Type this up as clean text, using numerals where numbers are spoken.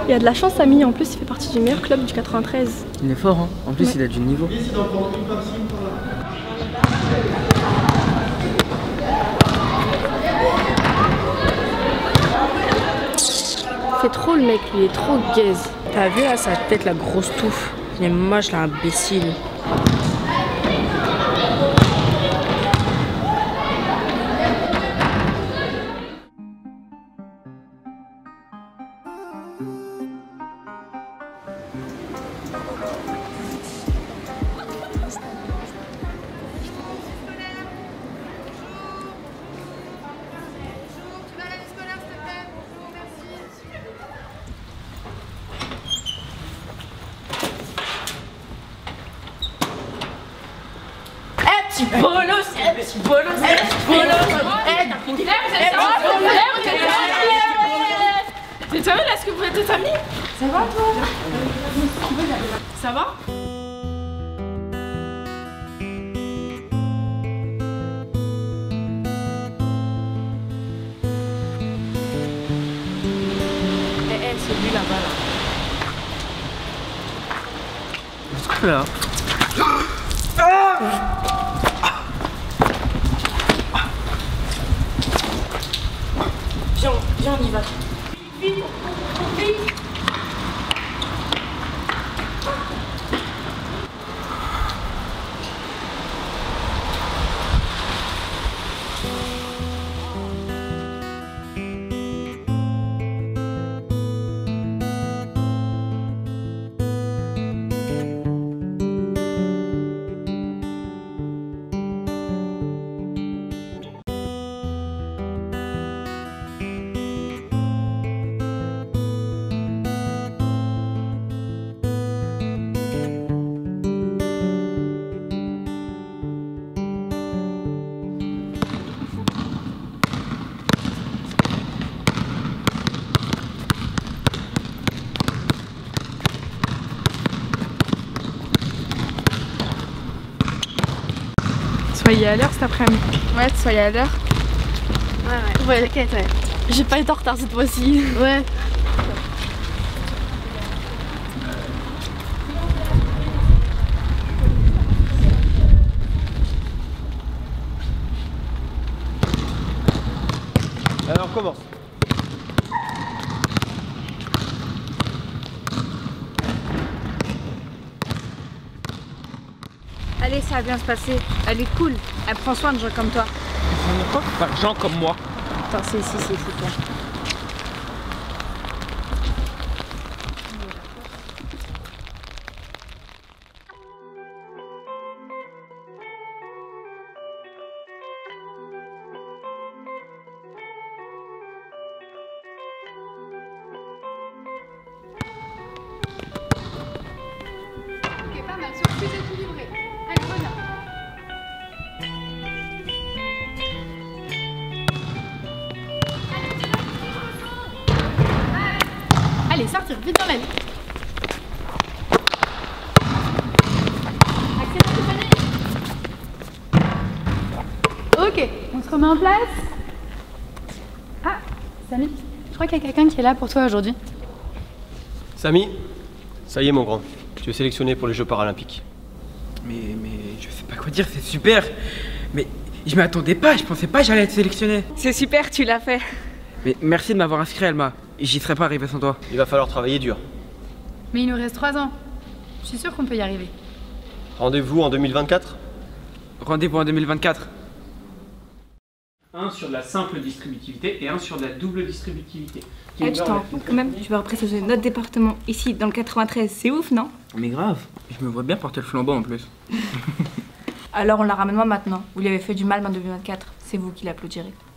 Il a de la chance, Samy, en plus il fait partie du meilleur club du 93. Il est fort, hein. En plus, ouais. Il a du niveau. C'est trop le mec, lui, il est trop gaze. T'as vu là sa tête, la grosse touffe. Il est moche là, imbécile. Petit bolos, petit bolos, petit bolos. T'es sérieux là, est-ce que vous êtes des amis? Ça va toi? Ça va? C'est lui là-bas là. Qu'est-ce que là? Viens, on y va. Vite, vite. Soyez à l'heure cet après-midi. Ouais, soyez à l'heure. Ouais, t'inquiète, ouais. J'ai pas été en retard cette fois-ci. Ouais. Alors on commence. Allez, ça va bien se passer. Elle est cool. Elle prend soin de gens comme toi. Par gens comme moi. Attends, c'est ici, c'est toi. Ok, pas mal, c'est plus équilibré. Allez, voilà. Allez, sortir vite dans la vie. Ok, on se remet en place. Ah, Samy, je crois qu'il y a quelqu'un qui est là pour toi aujourd'hui. Samy, ça y est mon grand, tu es sélectionné pour les Jeux Paralympiques. Mais je sais pas quoi dire, c'est super. Mais je m'y attendais pas, je pensais pas que j'allais être sélectionné. C'est super, tu l'as fait. Mais merci de m'avoir inscrit, Alma. J'y serais pas arrivé sans toi. Il va falloir travailler dur. Mais il nous reste 3 ans. Je suis sûre qu'on peut y arriver. Rendez-vous en 2024 ? Rendez-vous en 2024. Un sur de la simple distributivité et un sur de la double distributivité. Eh, tu t'en rends compte quand même, tu vas représenter notre département ici dans le 93, c'est ouf, non? Mais grave, je me vois bien porter le flambeau en plus. Alors on la ramène moi maintenant. Vous lui avez fait du mal en 2024, c'est vous qui l'applaudirez.